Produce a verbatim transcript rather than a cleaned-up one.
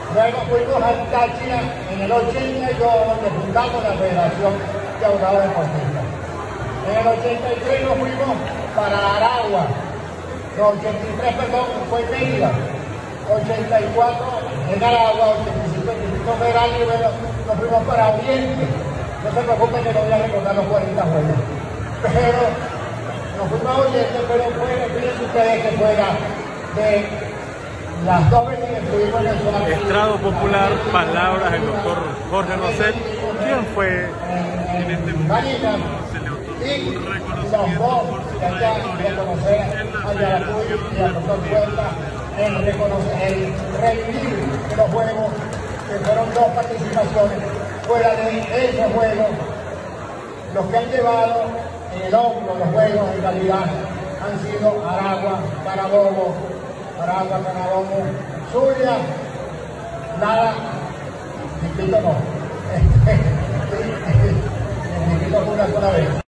Luego fuimos al Táchira en el ochenta y dos, donde fundamos la Federación de Abogados Deportistas. En el ochenta y tres nos fuimos para Aragua. En el ochenta y tres, perdón, fue Mérida. ochenta y cuatro en Aragua, ochenta y cinco en Distrito Federal, y luego nos fuimos para Oriente. No se preocupen que no voy a recordar los cuarenta juegos. Pero nos fuimos a Oriente, pero fue, fíjense ustedes que fuera de las dos veces que estuvimos en el Suárez. Estrado popular, palabras del doctor Jorge Rosell, quien fue en este momento se le otorgó un reconocimiento por su trayectoria en la Federación Deportiva. El reconocer, el revivir de los juegos, que fueron dos participaciones. Fuera de esos juegos, los que han llevado en el hombro los juegos en realidad han sido Aragua, Carabobo, Aragua, Carabobo, Zulia, nada, Distrito no, Distrito una sola vez.